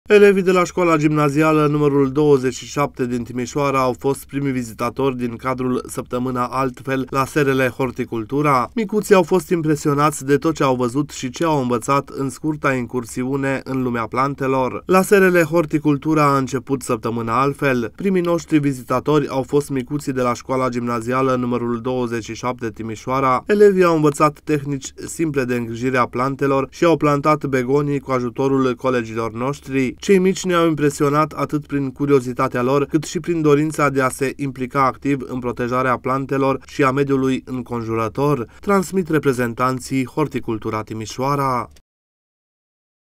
Elevii de la școala gimnazială numărul 27 din Timișoara au fost primii vizitatori din cadrul Săptămâna Altfel la SRL Horticultura. Micuții au fost impresionați de tot ce au văzut și ce au învățat în scurta incursiune în lumea plantelor. La SRL Horticultura a început Săptămâna Altfel. Primii noștri vizitatori au fost micuții de la școala gimnazială numărul 27 Timișoara. Elevii au învățat tehnici simple de îngrijire a plantelor și au plantat begonii cu ajutorul colegilor noștri. Cei mici ne-au impresionat atât prin curiozitatea lor, cât și prin dorința de a se implica activ în protejarea plantelor și a mediului înconjurător, transmit reprezentanții Horticultura Timișoara.